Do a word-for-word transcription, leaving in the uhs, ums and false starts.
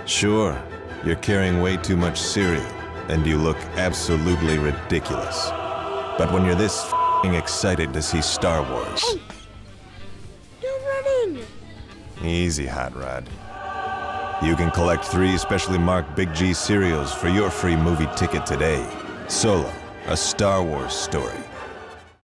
Sure, you're carrying way too much cereal, and you look absolutely ridiculous. But when you're this f***ing excited to see Star Wars... Hey! You're running! Easy, Hot Rod. You can collect three specially marked Big G cereals for your free movie ticket today. Solo, a Star Wars story.